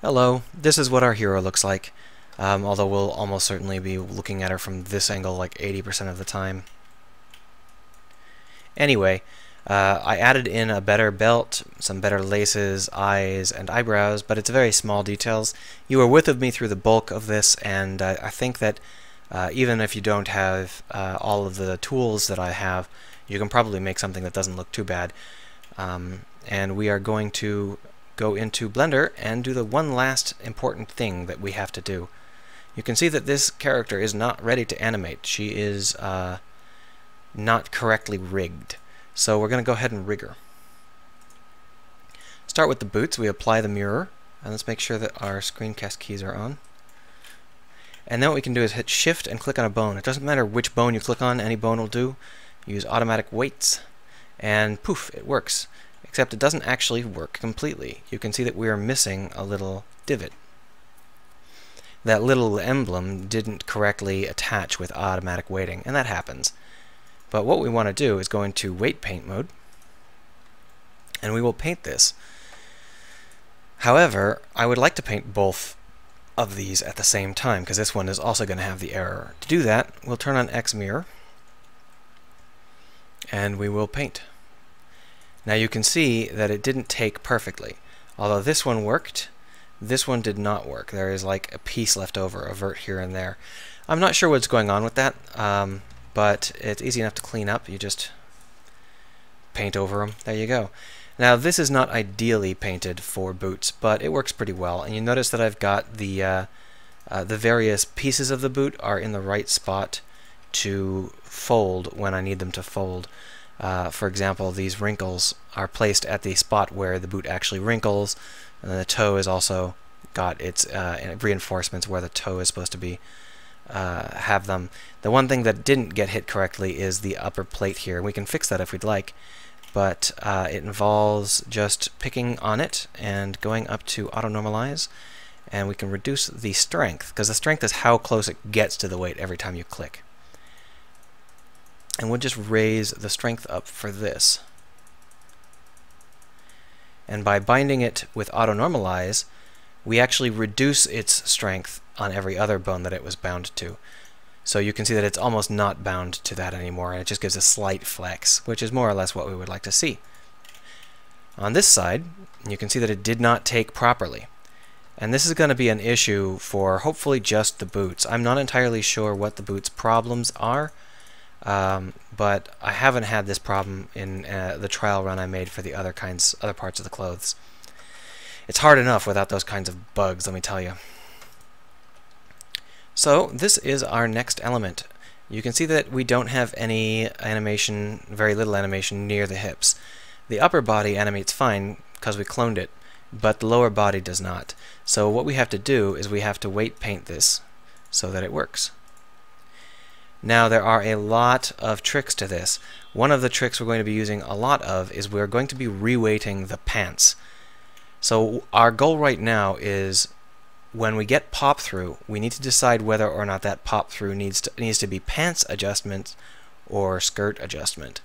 Hello, this is what our hero looks like, although we'll almost certainly be looking at her from this angle like 80% of the time. Anyway, I added in a better belt, some better laces, eyes, and eyebrows, but it's very small details. You were with me through the bulk of this, and I think that even if you don't have all of the tools that I have, you can probably make something that doesn't look too bad. And we are going to go into Blender and do the one last important thing that we have to do. You can see that this character is not ready to animate. She is not correctly rigged. So we're going to go ahead and rig her. Start with the boots. We apply the mirror, and let's make sure that our screencast keys are on. And then what we can do is hit Shift and click on a bone. It doesn't matter which bone you click on, any bone will do. Use automatic weights, and poof, it works. Except it doesn't actually work completely. You can see that we are missing a little divot. That little emblem didn't correctly attach with automatic weighting, and that happens. But what we want to do is go into weight paint mode, and we will paint this. However, I would like to paint both of these at the same time, because this one is also going to have the error. To do that, we'll turn on X mirror, and we will paint. Now you can see that it didn't take perfectly. Although this one worked, this one did not work. There is like a piece left over, a vert here and there. I'm not sure what's going on with that, but it's easy enough to clean up. You just paint over them. There you go. Now this is not ideally painted for boots, but it works pretty well. And you notice that I've got the various pieces of the boot are in the right spot to fold when I need them to fold. For example, these wrinkles are placed at the spot where the boot actually wrinkles, and then the toe has also got its reinforcements where the toe is supposed to be have them. The one thing that didn't get hit correctly is the upper plate here. We can fix that if we'd like, but it involves just picking on it and going up to auto normalize, and we can reduce the strength, because the strength is how close it gets to the weight every time you click. And we'll just raise the strength up for this. And by binding it with auto normalize, we actually reduce its strength on every other bone that it was bound to. So you can see that it's almost not bound to that anymore, and it just gives a slight flex, which is more or less what we would like to see. On this side, you can see that it did not take properly. And this is going to be an issue for hopefully just the boots. I'm not entirely sure what the boots' problems are. But I haven't had this problem in the trial run I made for the other parts of the clothes. It's hard enough without those kinds of bugs, let me tell you. So this is our next element. You can see that we don't have any animation, very little animation near the hips. The upper body animates fine because we cloned it, but the lower body does not. So what we have to do is we have to weight paint this so that it works. Now there are a lot of tricks to this. One of the tricks we're going to be using a lot of is we're going to be reweighting the pants. So our goal right now is when we get pop through, we need to decide whether or not that pop through needs to be pants adjustment or skirt adjustment.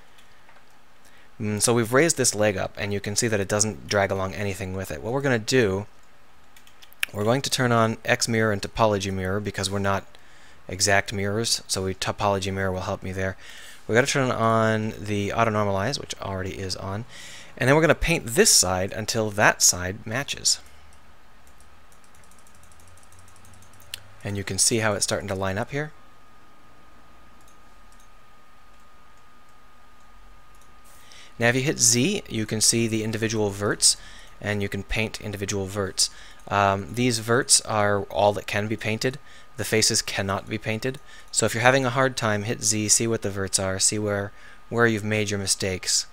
So we've raised this leg up, and you can see that it doesn't drag along anything with it. What we're going to do, we're going to turn on X mirror and topology mirror because we're not exact mirrors, so topology mirror will help me there. We're going to turn on the auto normalize, which already is on, and then we're going to paint this side until that side matches. And you can see how it's starting to line up here. Now if you hit Z, you can see the individual verts, and you can paint individual verts. These verts are all that can be painted. The faces cannot be painted. So if you're having a hard time, hit Z, see what the verts are, see where you've made your mistakes.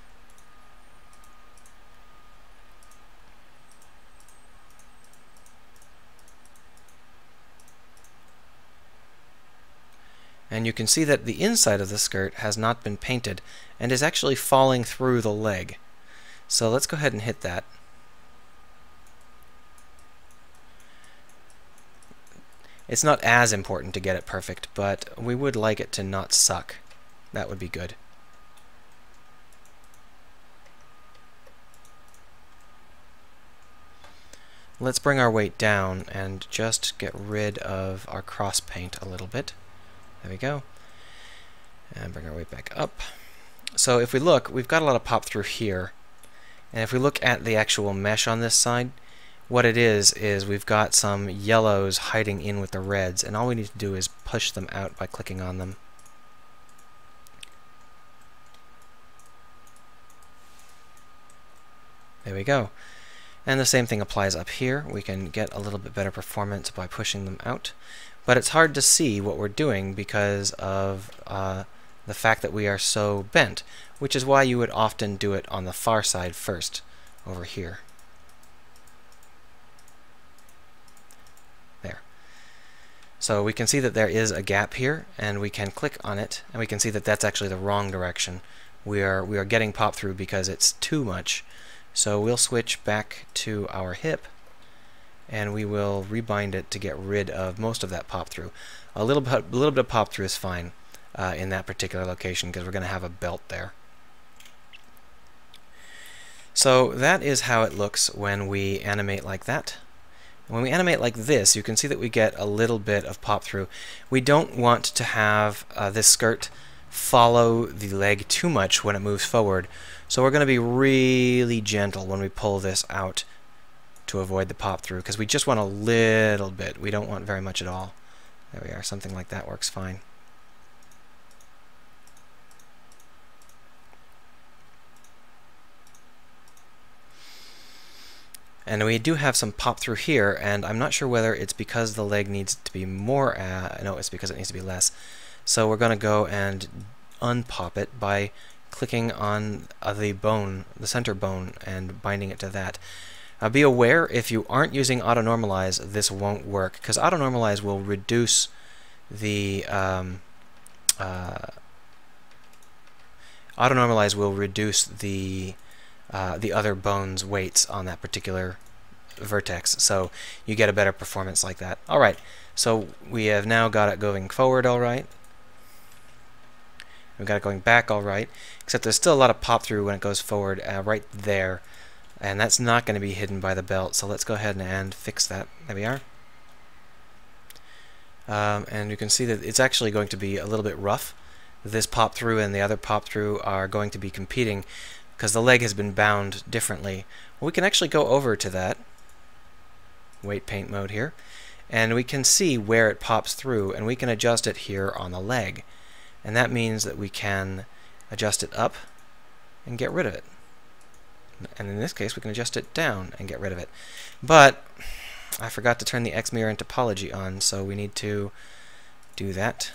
And you can see that the inside of the skirt has not been painted and is actually falling through the leg. So let's go ahead and hit that. It's not as important to get it perfect, but we would like it to not suck. That would be good. Let's bring our weight down and just get rid of our cross paint a little bit. There we go. And bring our weight back up. So if we look, we've got a lot of pop through here. And if we look at the actual mesh on this side, what it is we've got some yellows hiding in with the reds, and all we need to do is push them out by clicking on them. There we go. And the same thing applies up here. We can get a little bit better performance by pushing them out. But it's hard to see what we're doing because of the fact that we are so bent, which is why you would often do it on the far side first, over here. There. So we can see that there is a gap here, and we can click on it, and we can see that that's actually the wrong direction. We are getting pop through because it's too much. So we'll switch back to our hip, and we will rebind it to get rid of most of that pop through. A little bit of pop through is fine in that particular location because we're going to have a belt there. So that is how it looks when we animate like that. When we animate like this, you can see that we get a little bit of pop through. We don't want to have this skirt follow the leg too much when it moves forward. So we're going to be really gentle when we pull this out to avoid the pop through, because we just want a little bit. We don't want very much at all. There we are. Something like that works fine. And we do have some pop through here, and I'm not sure whether it's because the leg needs to be more, no, it's because it needs to be less. So we're going to go and unpop it by clicking on the bone, the center bone, and binding it to that. Be aware, if you aren't using auto normalize, this won't work, because auto normalize will reduce the the other bone's weights on that particular vertex, so you get a better performance like that. Alright, so we have now got it going forward alright. We've got it going back alright, except there's still a lot of pop through when it goes forward right there, and that's not going to be hidden by the belt, so let's go ahead and fix that. There we are. And you can see that it's actually going to be a little bit rough. This pop through and the other pop through are going to be competing because the leg has been bound differently. Well, we can actually go over to that weight paint mode here, and we can see where it pops through, and we can adjust it here on the leg. And that means that we can adjust it up and get rid of it. And in this case, we can adjust it down and get rid of it. But I forgot to turn the X mirror and topology on, so we need to do that.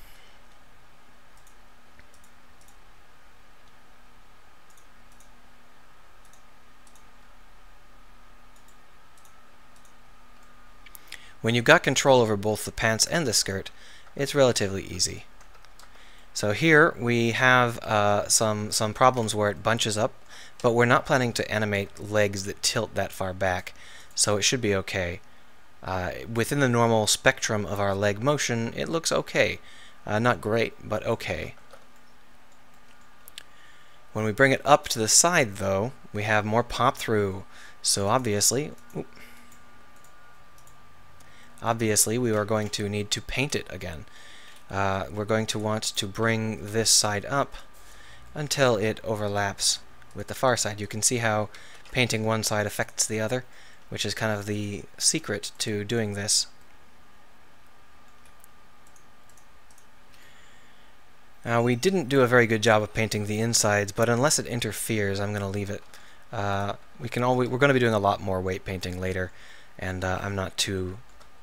When you've got control over both the pants and the skirt, it's relatively easy. So here we have some problems where it bunches up, but we're not planning to animate legs that tilt that far back, so it should be okay. Within the normal spectrum of our leg motion, it looks okay. Not great, but okay. When we bring it up to the side, though, we have more pop through, so obviously we are going to need to paint it again. We're going to want to bring this side up until it overlaps with the far side. You can see how painting one side affects the other, which is kind of the secret to doing this. Now, we didn't do a very good job of painting the insides, but unless it interferes, I'm going to leave it. We're going to be doing a lot more weight painting later, and I'm not too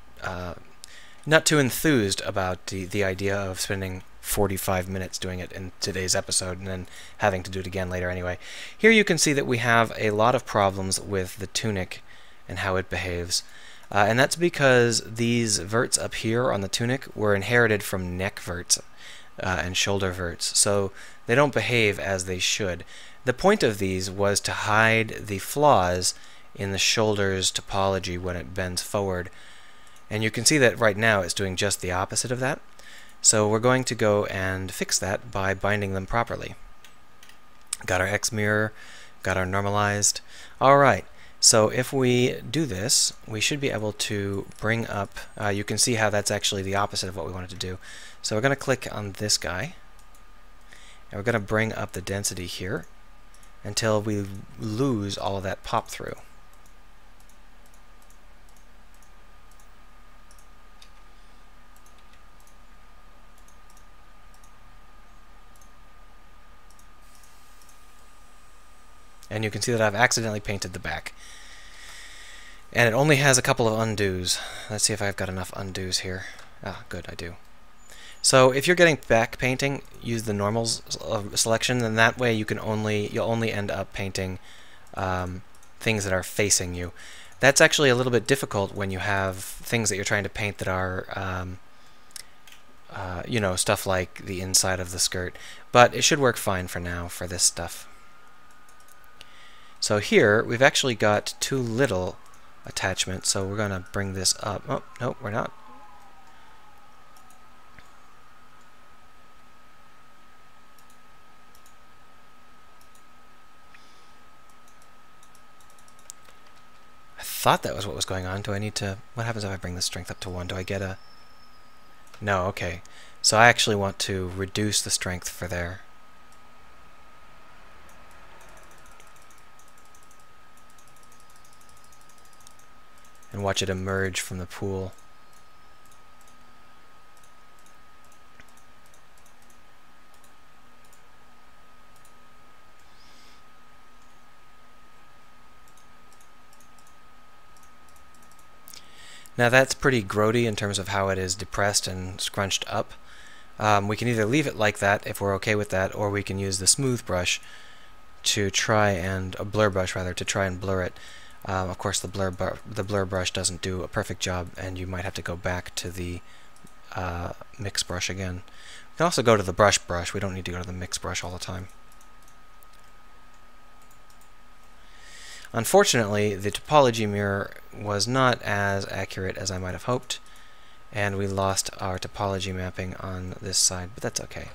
enthused about the idea of spending 45 minutes doing it in today's episode and then having to do it again later anyway. Here you can see that we have a lot of problems with the tunic and how it behaves. And that's because these verts up here on the tunic were inherited from neck verts and shoulder verts, so they don't behave as they should. The point of these was to hide the flaws in the shoulder's topology when it bends forward. And you can see that right now it's doing just the opposite of that. So we're going to go and fix that by binding them properly. Got our X mirror, got our normalized. Alright, So if we do this, we should be able to bring up, you can see how that's actually the opposite of what we wanted to do. So we're going to click on this guy, and we're going to bring up the density here until we lose all of that pop through. And you can see that I've accidentally painted the back. And it only has a couple of undos. Let's see if I've got enough undos here. Ah, good, I do. So if you're getting back painting, use the normals selection, and that way you'll only end up painting things that are facing you. That's actually a little bit difficult when you have things that you're trying to paint that are you know, stuff like the inside of the skirt. But it should work fine for now for this stuff. So here, we've actually got too little attachment, so we're going to bring this up. Oh, no, we're not. I thought that was what was going on. Do I need to... What happens if I bring the strength up to 1? Do I get a... No, okay. So I actually want to reduce the strength for there. And watch it emerge from the pool. Now that's pretty grody in terms of how it is depressed and scrunched up. We can either leave it like that if we're okay with that, or we can use the smooth brush to try and, a blur brush rather, to try and blur it. Of course, the blur brush doesn't do a perfect job, and you might have to go back to the mix brush again. We can also go to the brush. We don't need to go to the mix brush all the time. Unfortunately, the topology mirror was not as accurate as I might have hoped, and we lost our topology mapping on this side, but that's okay.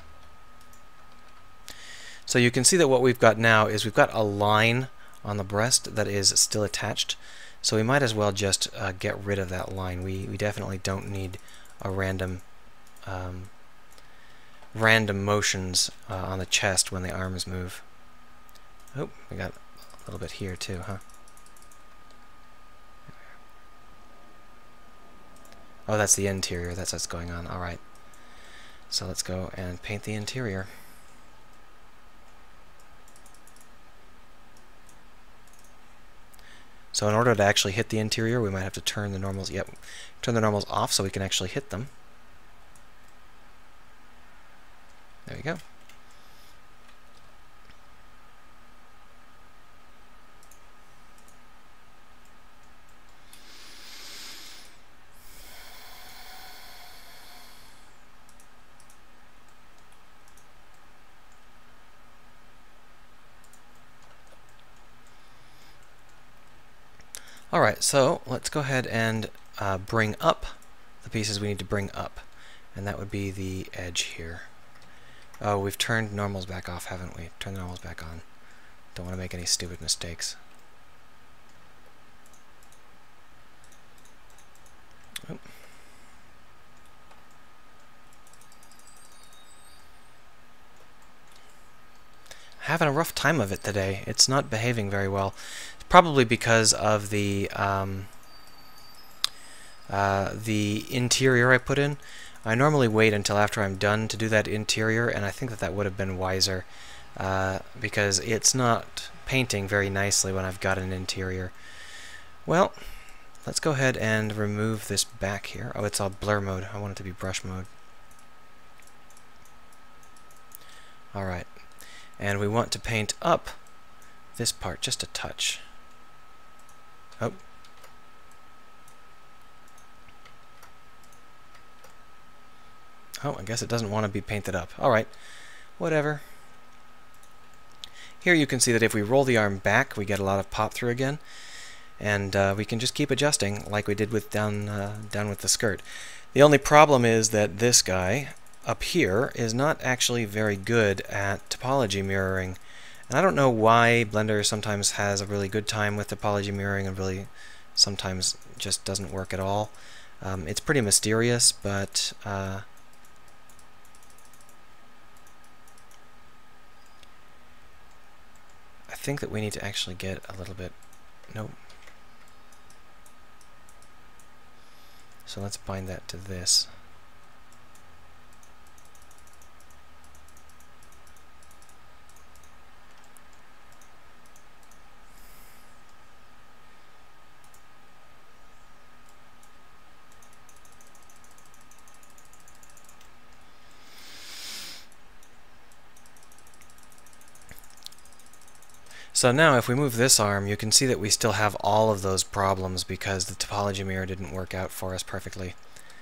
So you can see that what we've got now is we've got a line on the breast that is still attached, so we might as well just get rid of that line. We definitely don't need a random motions on the chest when the arms move. Oh, we got a little bit here too, huh? Oh, that's the interior. That's what's going on. Alright. So let's go and paint the interior. So in order to actually hit the interior, we might have to turn the normals, turn the normals off so we can actually hit them. There we go. Alright, so let's go ahead and bring up the pieces we need to bring up. And that would be the edge here. Oh, we've turned normals back off, haven't we? Turn the normals back on. Don't want to make any stupid mistakes. Oh. Having a rough time of it today. It's not behaving very well. Probably because of the interior I put in. I normally wait until after I'm done to do that interior, and I think that that would have been wiser because it's not painting very nicely when I've got an interior. Well, let's go ahead and remove this back here. Oh, it's all blur mode. I want it to be brush mode. Alright, and we want to paint up this part just a touch. Oh. Oh, I guess it doesn't want to be painted up. Alright, whatever. Here you can see that if we roll the arm back, we get a lot of pop through again. And we can just keep adjusting like we did with down with the skirt. The only problem is that this guy up here is not actually very good at topology mirroring. And I don't know why Blender sometimes has a really good time with topology mirroring and really sometimes just doesn't work at all. It's pretty mysterious, but I think that we need to actually get a little bit... Nope. So let's bind that to this. So now if we move this arm, you can see that we still have all of those problems because the topology mirror didn't work out for us perfectly.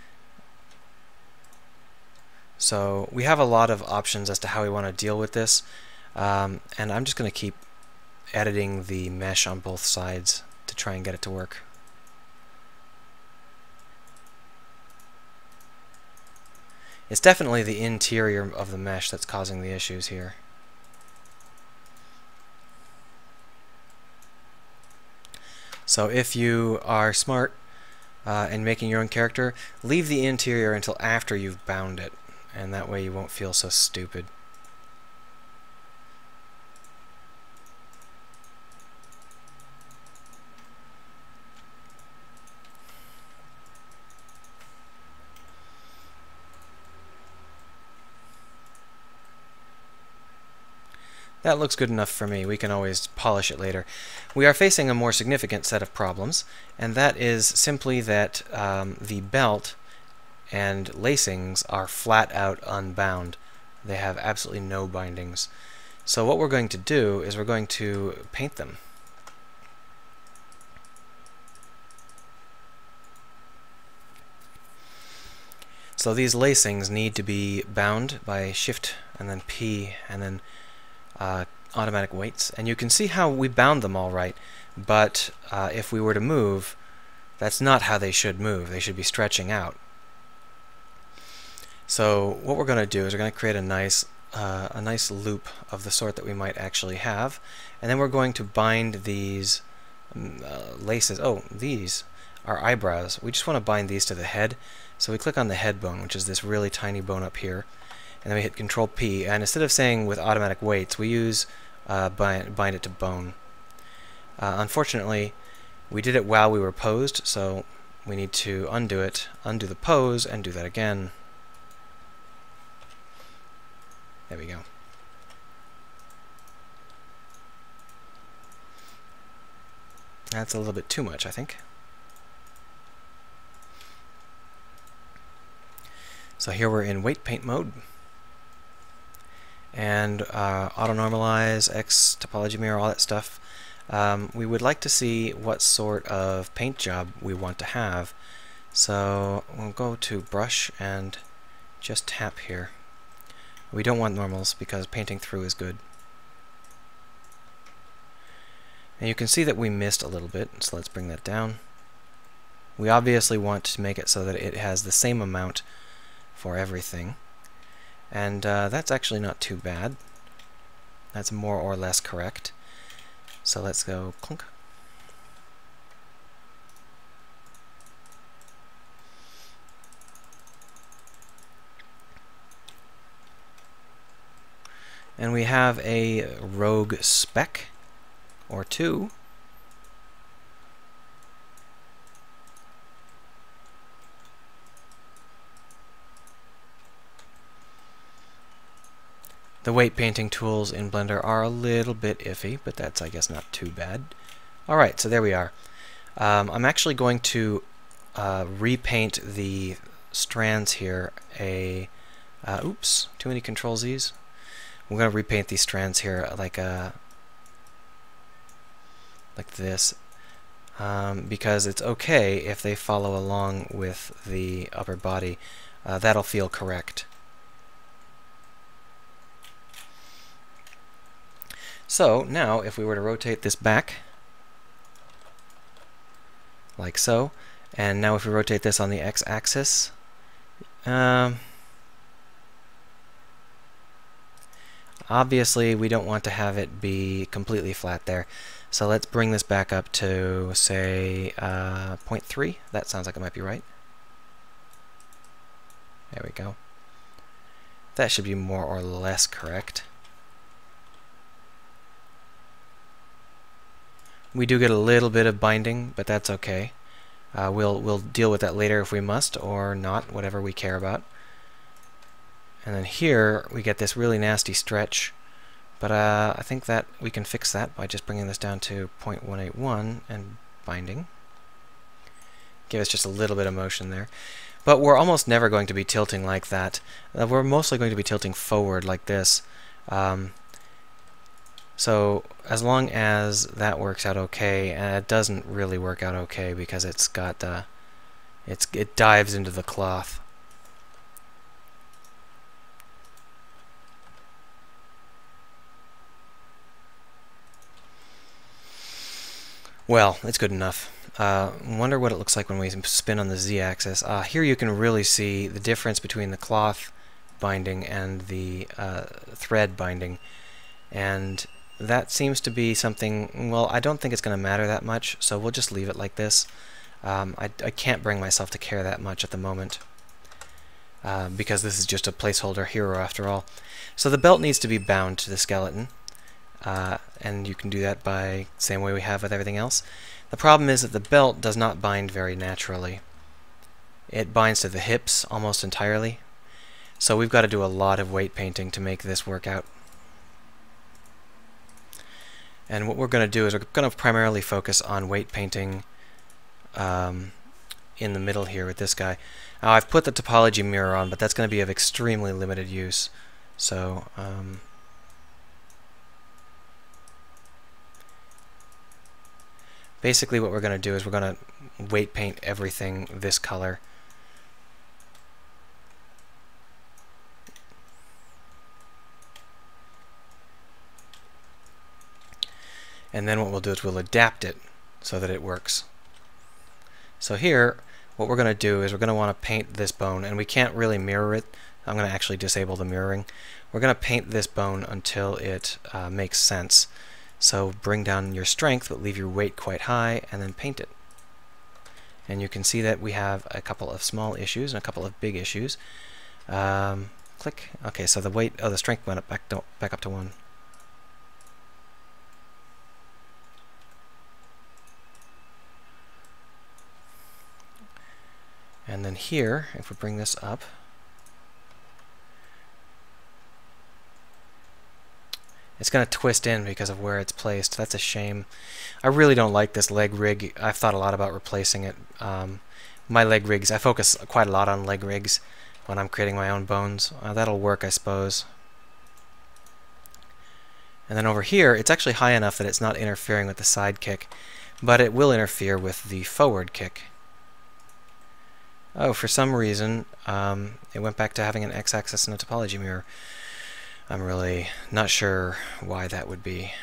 So we have a lot of options as to how we want to deal with this, and I'm just going to keep editing the mesh on both sides to try and get it to work. It's definitely the interior of the mesh that's causing the issues here. So if you are smart and making your own character, leave the interior until after you've bound it, and that way you won't feel so stupid. That looks good enough for me. We can always polish it later. We are facing a more significant set of problems, and that is simply that the belt and lacings are flat out unbound. They have absolutely no bindings. So what we're going to do is we're going to paint them. So these lacings need to be bound by Shift and then P and then automatic weights, and you can see how we bound them all right, but if we were to move, that's not how they should move. They should be stretching out. So what we're going to do is we're going to create a nice loop of the sort that we might actually have, and then we're going to bind these laces. Oh, these are eyebrows. We just want to bind these to the head, so we click on the head bone, which is this really tiny bone up here. And then we hit Control P, and instead of saying with automatic weights, we use bind it to bone. Unfortunately, we did it while we were posed, so we need to undo it, undo the pose, and do that again. There we go. That's a little bit too much, I think. So here we're in weight paint mode. And auto normalize, X topology mirror, all that stuff. We would like to see what sort of paint job we want to have. So we'll go to brush and just tap here. We don't want normals because painting through is good. And you can see that we missed a little bit, so let's bring that down. We obviously want to make it so that it has the same amount for everything. And that's actually not too bad. That's more or less correct. So let's go clunk. And we have a rogue speck or two. The weight painting tools in Blender are a little bit iffy, but that's, I guess, not too bad. Alright, so there we are. I'm actually going to repaint the strands here oops, too many Control-Z's. I'm going to repaint these strands here like this, because it's okay if they follow along with the upper body. That'll feel correct. So now if we were to rotate this back like so, and now if we rotate this on the x-axis, obviously we don't want to have it be completely flat there. So let's bring this back up to, say, 0.3. That sounds like it might be right. There we go. That should be more or less correct. We do get a little bit of binding, but that's okay. We'll deal with that later if we must, or not, whatever we care about. And then here we get this really nasty stretch, but I think that we can fix that by just bringing this down to 0.181 and binding. Give us just a little bit of motion there. But we're almost never going to be tilting like that. We're mostly going to be tilting forward like this. So as long as that works out okay, and it doesn't really work out okay because it's got it dives into the cloth. Well, it's good enough. Wonder what it looks like when we spin on the z-axis. Here you can really see the difference between the cloth binding and the thread binding, and that seems to be something, well, I don't think it's going to matter that much, so we'll just leave it like this. I can't bring myself to care that much at the moment, because this is just a placeholder hero after all. So the belt needs to be bound to the skeleton, and you can do that by the same way we have with everything else. The problem is that the belt does not bind very naturally. It binds to the hips almost entirely, so we've got to do a lot of weight painting to make this work out. And what we're going to do is we're going to primarily focus on weight painting in the middle here with this guy. Now I've put the topology mirror on, but that's going to be of extremely limited use. So basically what we're going to do is we're going to weight paint everything this color. And then what we'll do is we'll adapt it so that it works. So here, what we're going to do is we're going to want to paint this bone, and we can't really mirror it. I'm going to actually disable the mirroring. We're going to paint this bone until it makes sense. So bring down your strength, but leave your weight quite high, and then paint it. And you can see that we have a couple of small issues and a couple of big issues. Click. Okay, so the weight, the strength went up back up to 1. And then here, if we bring this up, it's going to twist in because of where it's placed. That's a shame. I really don't like this leg rig. I've thought a lot about replacing it. My leg rigs, I focus quite a lot on leg rigs when I'm creating my own bones. That'll work, I suppose. And then over here, it's actually high enough that it's not interfering with the side kick, but it will interfere with the forward kick. Oh, for some reason, it went back to having an x-axis and a topology mirror. I'm really not sure why that would be.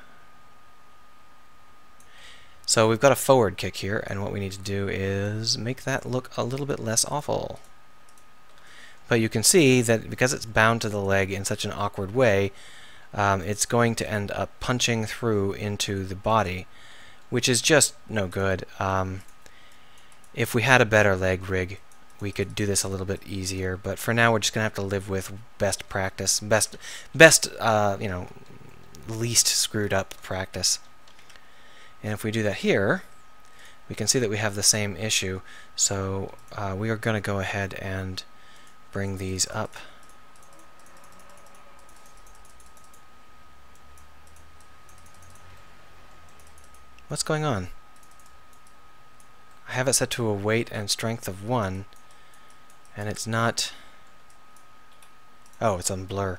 So we've got a forward kick here, and what we need to do is make that look a little bit less awful. But you can see that because it's bound to the leg in such an awkward way, it's going to end up punching through into the body, which is just no good. If we had a better leg rig, we could do this a little bit easier, but for now we're just going to have to live with best practice, best you know, least screwed up practice. And if we do that here, we can see that we have the same issue. So we are going to go ahead and bring these up. What's going on? I have it set to a weight and strength of 1, and it's not... Oh, it's on blur.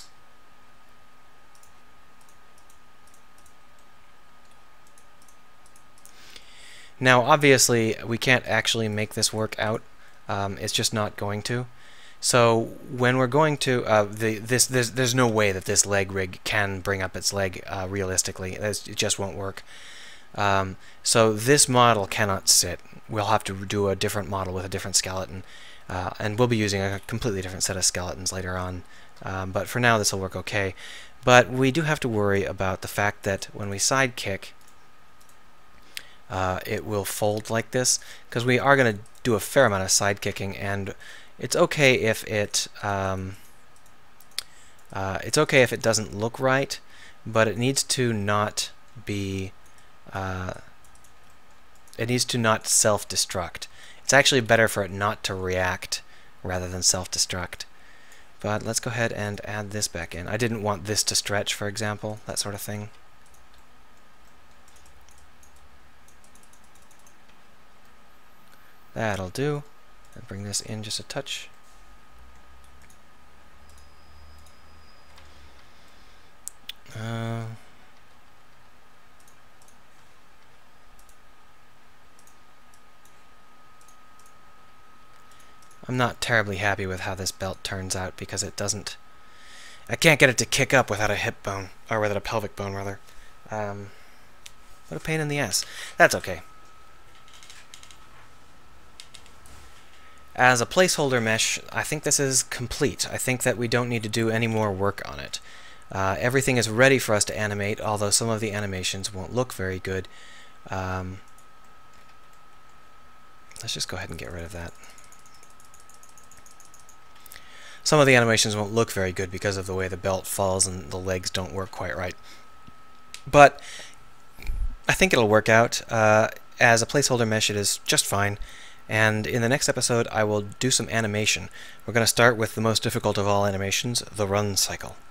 Now, obviously, we can't actually make this work out. It's just not going to. So when we're going to... there's no way that this leg rig can bring up its leg realistically. It just won't work. So this model cannot sit. We'll have to do a different model with a different skeleton, and we'll be using a completely different set of skeletons later on but for now this will work okay. But we do have to worry about the fact that when we side kick, it will fold like this, because we are going to do a fair amount of side kicking, and it's okay if it doesn't look right, but it needs to not be it needs to not self-destruct. It's actually better for it not to react rather than self-destruct. But let's go ahead and add this back in. I didn't want this to stretch, for example, that sort of thing. That'll do. And bring this in just a touch. I'm not terribly happy with how this belt turns out, because it doesn't... I can't get it to kick up without a hip bone, or without a pelvic bone, rather. What a pain in the ass. That's okay. As a placeholder mesh, I think this is complete. I think that we don't need to do any more work on it. Everything is ready for us to animate, although some of the animations won't look very good. Let's just go ahead and get rid of that. Some of the animations won't look very good because of the way the belt falls and the legs don't work quite right. But I think it'll work out. As a placeholder mesh, it is just fine. And in the next episode, I will do some animation. We're going to start with the most difficult of all animations, the run cycle.